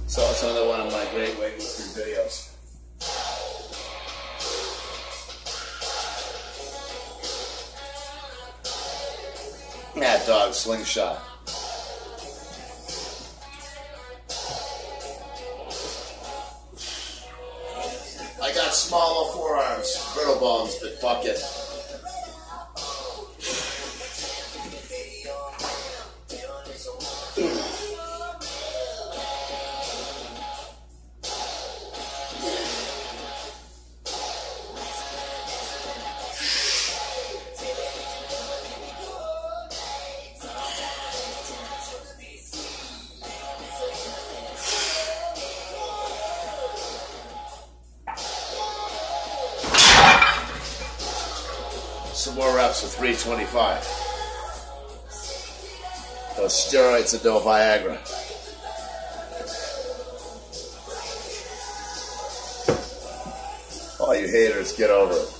So it's another one of my great weightlifting videos. Mad Dog Slingshot. I got smaller forearms, brittle bones, but fuck it. Some more reps of 325. Those steroids are no Viagra. All you haters, get over it.